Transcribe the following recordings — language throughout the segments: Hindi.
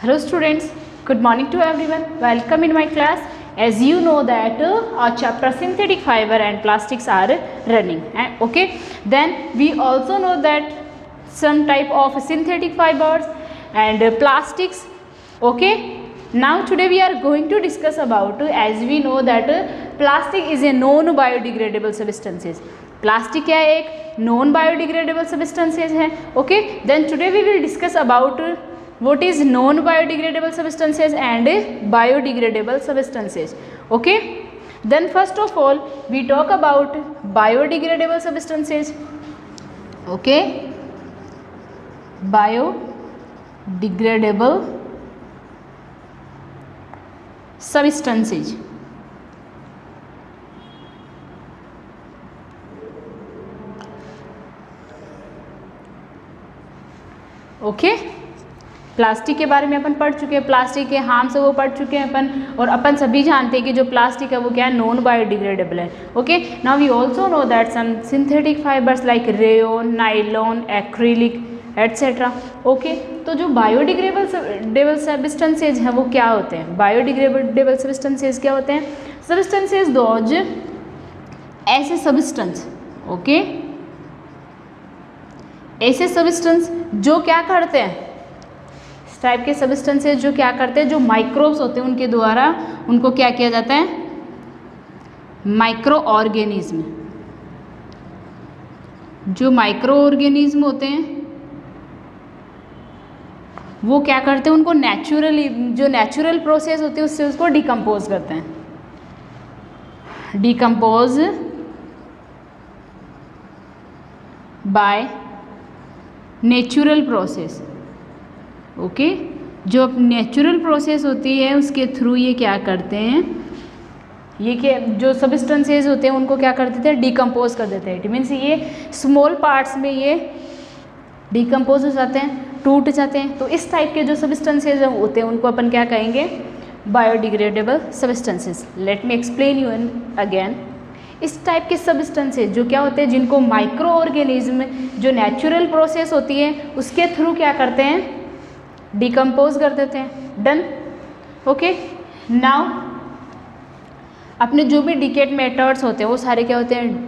Hello students, good morning to everyone. Welcome in my class. As you know that our chapter synthetic fiber and plastics are running. Okay. Then we also know that some type of synthetic fibers and plastics. Okay. Now today we are going to discuss about, as we know that plastic is a non-biodegradable substances. Plastic क्या है? एक नॉन बायोडिग्रेडेबल सब्सटेंसेज है. Okay, then today we will discuss about what is non biodegradable substances and biodegradable substances. Okay, then first of all we talk about biodegradable substances. Okay, biodegradable substances. Okay, plastic के बारे में अपन पढ़ चुके हैं, प्लास्टिक के हार्म से वो पढ़ चुके हैं अपन, और अपन सभी जानते हैं कि जो प्लास्टिक है वो क्या है? नॉन बायोडिग्रेडेबल है. Okay, now we also know that some synthetic fibres like rayon, nylon, acrylic etcetera. Okay, तो जो बायोडिग्रेडेबल सब्सटेंसेज हैं वो क्या होते हैं? बायोडिग्रेडेबल सब्सटेंसेज क्या होते हैं? सब्सटेंसेज दोज ऐसे सब्सटेंस, ओके, ऐसे सब्सटेंस जो क्या करते हैं, टाइप के सब्सटेंसेज जो क्या करते हैं, जो माइक्रोब्स होते हैं उनके द्वारा उनको क्या किया जाता है? Micro organism. जो माइक्रो ऑर्गेनिज्म होते हैं वो क्या करते हैं? उनको नेचुरली, जो नेचुरल प्रोसेस होती है उससे उसको डिकम्पोज करते हैं. Decompose by natural process. Okay, जो नेचुरल प्रोसेस होती है उसके थ्रू ये क्या करते हैं? ये क्या, जो सब्सटेंसेज होते हैं उनको क्या कर देते हैं? डिकम्पोज कर देते हैं. इट मीन्स ये स्मॉल पार्ट्स में ये डिकम्पोज हो जाते हैं, टूट जाते हैं. तो इस टाइप के जो सब्सटेंसेज होते हैं उनको अपन क्या कहेंगे? Biodegradable substances. Let me explain you again. इस टाइप के सब्सटेंसेज जो क्या होते हैं, जिनको माइक्रो ऑर्गेनिज्म, जो नेचुरल प्रोसेस होती है उसके थ्रू क्या करते हैं? डिकम्पोज कर देते हैं. डन. ओके, नाउ अपने जो भी डिकेट मेथड्स होते हैं वो सारे क्या होते हैं?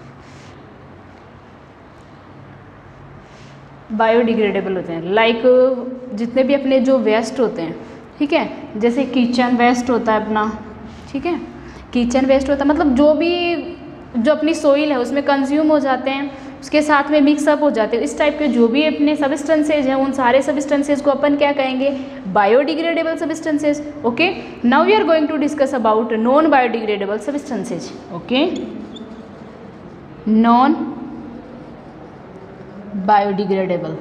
बायोडिग्रेडेबल होते हैं. लाइक जितने भी अपने जो वेस्ट होते हैं, ठीक है, जैसे किचन वेस्ट होता है अपना, ठीक है, किचन वेस्ट होता है मतलब जो भी, जो अपनी सोइल है उसमें कंज्यूम हो जाते हैं, उसके साथ में मिक्सअप हो जाते हैं. इस टाइप के जो भी अपने सब्सटेंसेज हैं उन सारे सब्सटेंसेज को अपन क्या कहेंगे? Biodegradable substances. Okay, now we are going to discuss about non biodegradable substances. Okay, non biodegradable.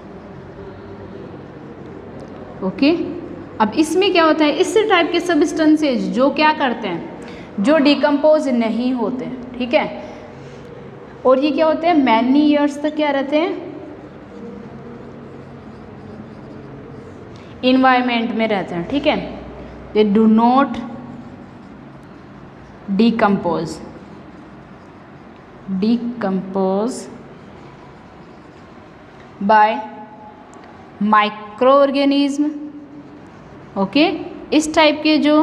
Okay, अब इसमें क्या होता है? इस टाइप के सब्सटेंसेज जो क्या करते हैं? जो डिकम्पोज नहीं होते. ठीक है, और ये क्या होते हैं? मैनी ईयर्स तक क्या रहते हैं? इन्वायरमेंट में रहते हैं. ठीक है, they do not decompose. Decompose by micro organism. Okay, इस टाइप के जो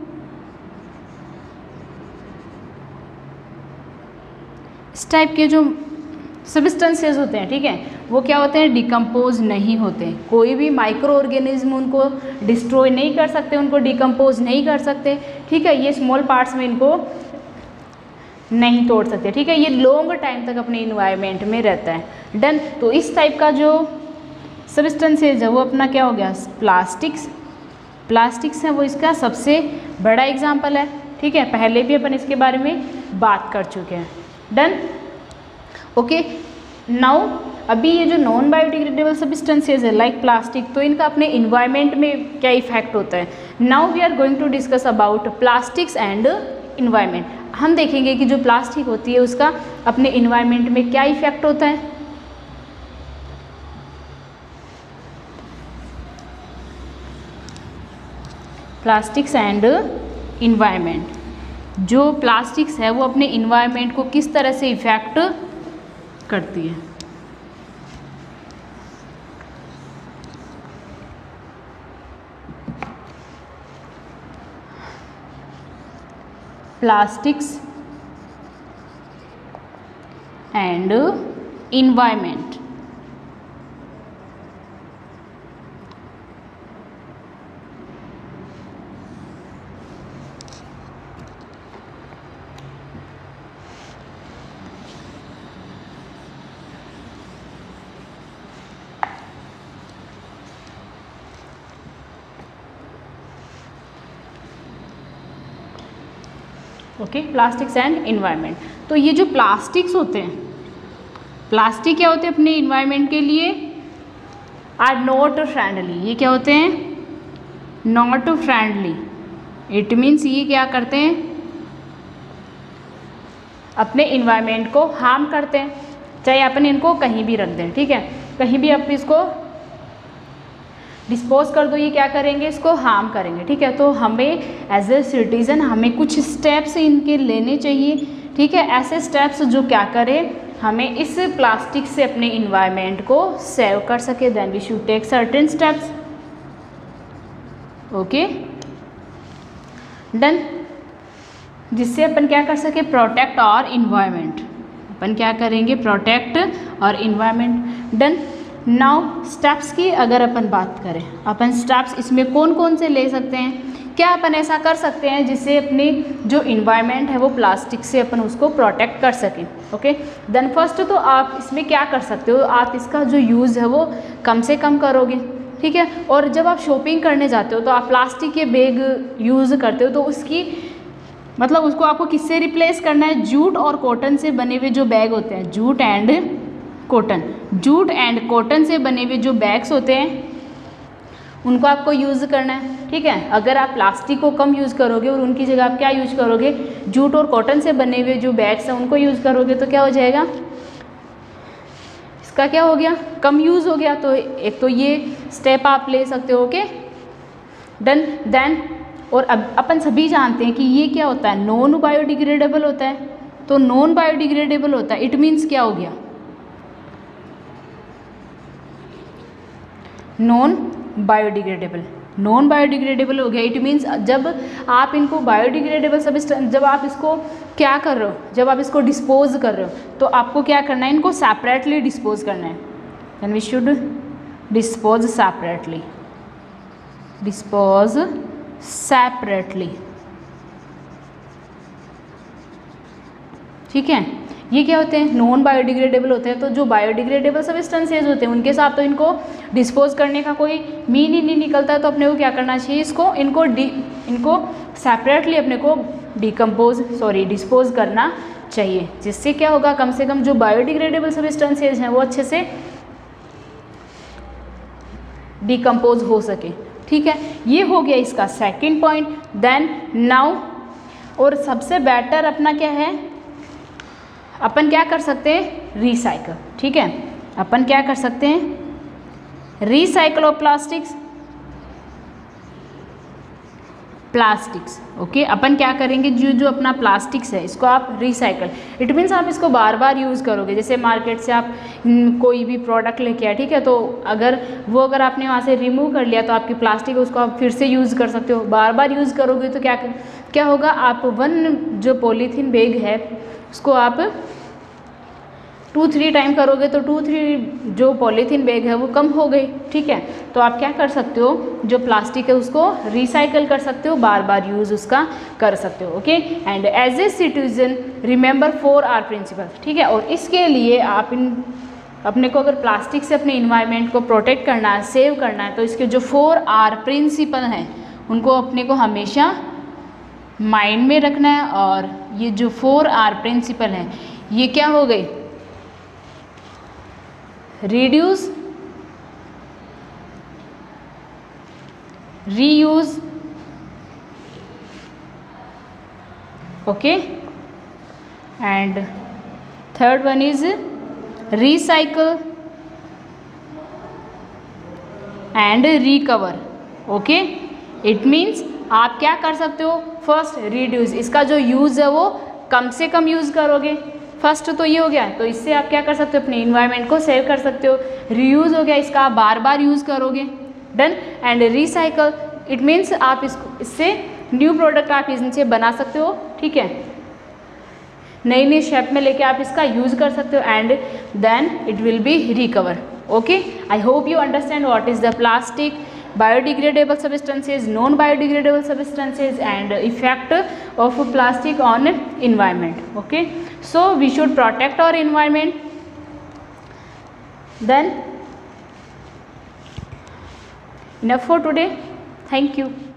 सब्सटेंसेज होते हैं, ठीक है, वो क्या होते हैं? डिकम्पोज नहीं होते. कोई भी माइक्रो ऑर्गेनिज्म उनको डिस्ट्रॉय नहीं कर सकते, उनको डिकम्पोज नहीं कर सकते. ठीक है, ये स्मॉल पार्ट्स में इनको नहीं तोड़ सकते. ठीक है, ये लॉन्ग टाइम तक अपने इन्वायरमेंट में रहता है. डन. तो इस टाइप का जो सब्सटेंसेज है वो अपना क्या हो गया? प्लास्टिक्स. प्लास्टिक्स है वो इसका सबसे बड़ा एग्जाम्पल है. ठीक है, पहले भी अपन इसके बारे में बात कर चुके हैं. डन. ओके, नाउ अभी ये जो नॉन बायोडिग्रेडेबल सब्सटेंसेज है लाइक प्लास्टिक, तो इनका अपने इन्वायरमेंट में क्या इफेक्ट होता है? Now we are going to discuss about plastics and environment. हम देखेंगे कि जो प्लास्टिक होती है उसका अपने इन्वायरमेंट में क्या इफेक्ट होता है. Plastics and environment. जो प्लास्टिक्स है वो अपने इन्वायरमेंट को किस तरह से इफेक्ट करती है? Plastics and environment. Okay, plastics and environment. तो ये जो प्लास्टिक्स होते हैं, प्लास्टिक क्या होते हैं अपने इन्वायरमेंट के लिए, आर नॉट फ्रेंडली। ये क्या होते हैं, नॉट फ्रेंडली। इट मीन्स ये क्या करते हैं, अपने इन्वायरमेंट को हार्म करते हैं, चाहे अपन इनको कहीं भी रख दें, ठीक है, कहीं भी आप इसको डिस्पोज कर दो, ये क्या करेंगे, इसको हार्म करेंगे, ठीक है। तो हमें एज ए सिटीज़न हमें कुछ स्टेप्स इनके लेने चाहिए, ठीक है, ऐसे स्टेप्स जो क्या करें, हमें इस प्लास्टिक से अपने इन्वायरमेंट को सेव कर सके। Then we should take certain steps. Okay done, जिससे अपन क्या कर सके, प्रोटेक्ट और इन्वायरमेंट। अपन क्या करेंगे, प्रोटेक्ट और इन्वायरमेंट। डन। नाउ स्टेप्स की अगर अपन बात करें, अपन स्टेप्स इसमें कौन कौन से ले सकते हैं, क्या अपन ऐसा कर सकते हैं जिससे अपनी जो इन्वायरमेंट है वो प्लास्टिक से अपन उसको प्रोटेक्ट कर सकें। ओके देन फर्स्ट तो आप इसमें क्या कर सकते हो, आप इसका जो यूज़ है वो कम से कम करोगे, ठीक है। और जब आप शॉपिंग करने जाते हो तो आप प्लास्टिक के बैग यूज़ करते हो, तो उसकी मतलब उसको आपको किससे रिप्लेस करना है, जूट और कॉटन से बने हुए जो बैग होते हैं, जूट एंड कॉटन से बने हुए जो बैग्स होते हैं उनको आपको यूज़ करना है, ठीक है। अगर आप प्लास्टिक को कम यूज़ करोगे और उनकी जगह आप क्या यूज करोगे, जूट और कॉटन से बने हुए जो बैग्स हैं उनको यूज़ करोगे, तो क्या हो जाएगा, इसका क्या हो गया, कम यूज़ हो गया। तो एक तो ये स्टेप आप ले सकते हो। Okay done. देन और अब अपन सभी जानते हैं कि ये क्या होता है, नॉन बायोडिग्रेडेबल होता है। तो नॉन बायोडिग्रेडेबल होता है, इट मीन्स क्या हो गया, नॉन बायोडिग्रेडेबल हो गया। इट मीन्स जब आप इनको बायोडिग्रेडेबल सब्सटेंस, जब आप इसको क्या कर रहे हो, जब आप इसको डिस्पोज कर रहे हो, तो आपको क्या करना है, इनको सेपरेटली डिस्पोज करना है। Then we should dispose separately, ठीक है। ये क्या होते हैं, नॉन बायोडिग्रेडेबल होते हैं। तो जो बायोडिग्रेडेबल सब्सटेंसेज होते हैं उनके साथ तो इनको डिस्पोज करने का कोई मीन ही नहीं निकलता, तो अपने को क्या करना चाहिए, इनको सेपरेटली अपने को डिस्पोज करना चाहिए, जिससे क्या होगा, कम से कम जो बायोडिग्रेडेबल सब्सटेंसेज हैं वो अच्छे से डिकम्पोज हो सके, ठीक है। ये हो गया इसका सेकंड पॉइंट। देन नाउ और सबसे बेटर अपना क्या है, अपन क्या कर सकते हैं, रिसाइकल, ठीक है। अपन क्या कर सकते हैं, रिसाइकल ऑफ प्लास्टिक्स। ओके अपन क्या करेंगे, जो अपना प्लास्टिक्स है इसको आप रिसाइकल, इट मीन्स आप इसको बार बार यूज़ करोगे। जैसे मार्केट से आप कोई भी प्रोडक्ट लेके आए, ठीक है, तो अगर आपने वहाँ से रिमूव कर लिया तो आपकी प्लास्टिक उसको आप फिर से यूज़ कर सकते हो। बार बार यूज़ करोगे तो क्या होगा, आप जो पॉलीथीन बैग है उसको आप 2-3 टाइम करोगे तो 2-3 जो पॉलीथीन बैग है वो कम हो गई, ठीक है। तो आप क्या कर सकते हो, जो प्लास्टिक है उसको रिसाइकल कर सकते हो, बार बार यूज़ उसका कर सकते हो। Okay and as a citizen remember 4R principle, ठीक है। और इसके लिए आप अपने को अगर प्लास्टिक से अपने इन्वायरमेंट को प्रोटेक्ट करना है, सेव करना है, तो इसके जो 4R प्रिंसिपल हैं उनको अपने को हमेशा माइंड में रखना है। और ये जो 4R प्रिंसिपल हैं ये क्या हो गई, reduce, reuse, okay and third one is recycle and recover. Okay it means आप क्या कर सकते हो, फर्स्ट रिड्यूस, इसका जो यूज़ है वो कम से कम यूज़ करोगे। फर्स्ट तो ये हो गया, तो इससे आप क्या कर सकते हो, अपने इन्वायरमेंट को सेव कर सकते हो। रीयूज़ हो गया, इसका आप बार बार यूज़ करोगे। Done. And recycle, it means आप इससे न्यू प्रोडक्ट आप इनसे बना सकते हो, ठीक है, नई नई शेप में लेके आप इसका यूज़ कर सकते हो and then it will be recover. Okay, I hope you understand what is the plastic, biodegradable substances, non biodegradable substances and effect of plastic on environment. Okay, so we should protect our environment. Then enough for today. Thank you.